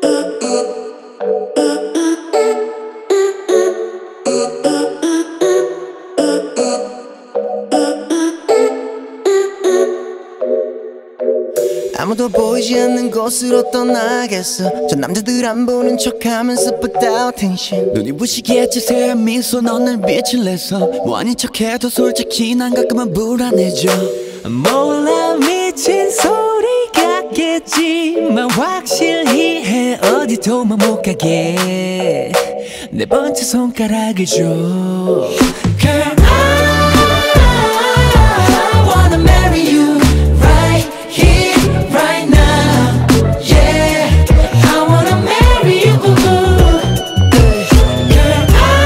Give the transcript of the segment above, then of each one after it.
아무도 보이지 않는 곳으로 떠나겠어. 저 남자들 안 보는 척하면서 without tension. 눈이 부시게 새하얀 미소 넌 날 빛을 내서 뭐 아닌 척해도 솔직히 난 가끔은 불안해져. 몰라 미친 소리같겠지만 확실히 해 어디 도망 못 가게 내 번째 손가락을 줘. Girl, I wanna marry you right here, right now. Yeah, I wanna marry you. Girl,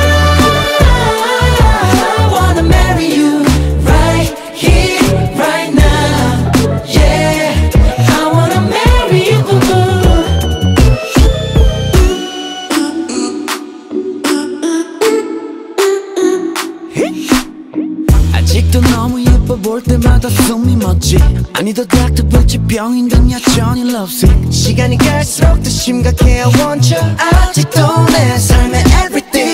I wanna marry you right here, right now. Yeah, I wanna marry you. 아직도 너무 예뻐 볼 때마다 숨이 멎지. 아니 더 닥터블지 병인 건 여전히 lovesick. 시간이 갈수록 더 심각해 I want you. 아직도 내 삶의 everything.